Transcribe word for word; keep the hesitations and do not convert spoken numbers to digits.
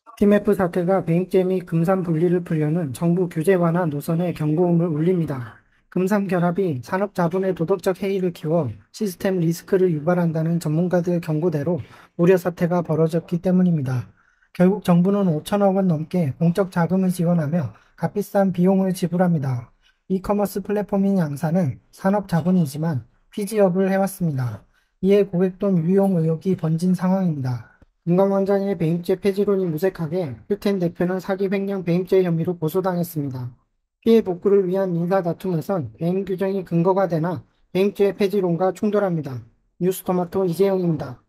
티맵프 사태가 배임죄 및 금산 분리를 풀려는 정부 규제 완화 노선에 경고음을 울립니다. 금산 결합이 산업 자본의 도덕적 해이를 키워 시스템 리스크를 유발한다는 전문가들의 경고대로 우려 사태가 벌어졌기 때문입니다. 결국 정부는 오천억 원 넘게 공적 자금을 지원하며 값비싼 비용을 지불합니다. 이커머스 플랫폼인 양사는 산업 자본이지만 피지업을 해왔습니다. 이에 고객돈 유용 의혹이 번진 상황입니다. 금강원장의 배임죄 폐지론이 무색하게 휴텐 대표는 사기 횡령 배임죄 혐의로 고소당했습니다. 피해 복구를 위한 인사 다툼에선 배임 규정이 근거가 되나 배임죄 폐지론과 충돌합니다. 뉴스토마토 이재용입니다.